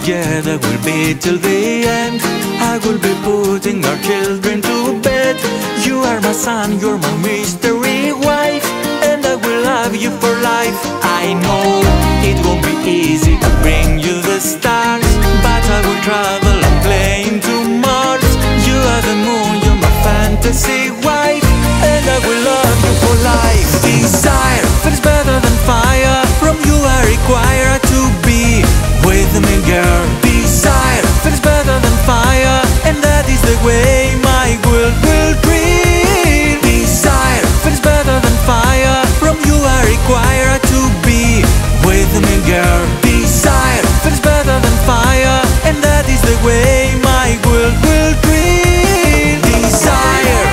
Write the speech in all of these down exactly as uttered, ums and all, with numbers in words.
together will be till the end. I will be putting our children to bed. You are my son, you're my mystery wife, and I will love you for life. I know it won't be easy to bring you the stars, but I will travel a plane to Mars. You are the moon, you're my fantasy wife, and I will love you for life. Desire feels better than fire. From you I require to be with me, girl. Desire feels better than fire, and that is the way my world will dream. Desire feels better than fire. From you I require to be with me, girl. Desire feels better than fire, and that is the way my world will dream. Desire.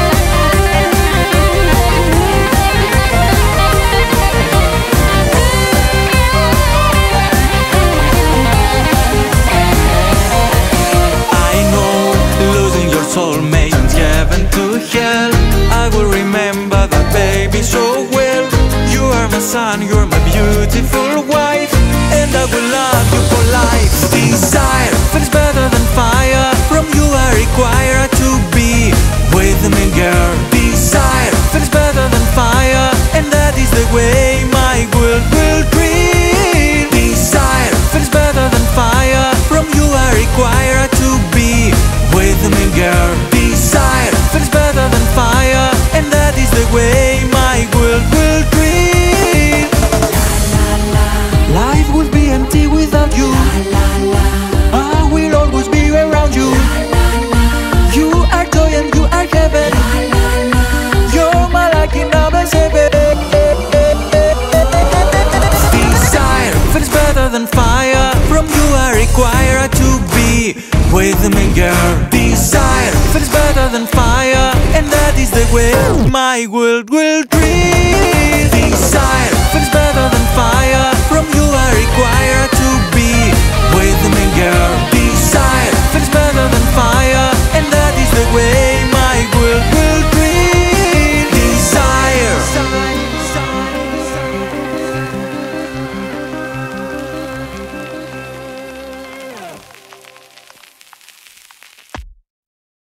Soulmate from heaven to hell, I will remember that baby so well. You are my son, you're my beautiful wife, and I will love you for life. Desire feels better than fire. From you I require to be with me, girl. Desire feels better than fire, and that is the way my world will dream. Desire feels better than fire. From you I require to be with me, girl. Desire feels better than fire, and that is the way my world will dream. Life would be empty without you. I will always be around you. You are joy and you are heaven. You're my lucky number seven. Desire feels better than fire. From you I require to be with me, girl. Desire feels better than fire, and that is the way my world will dream. Desire feels better than fire. From you I require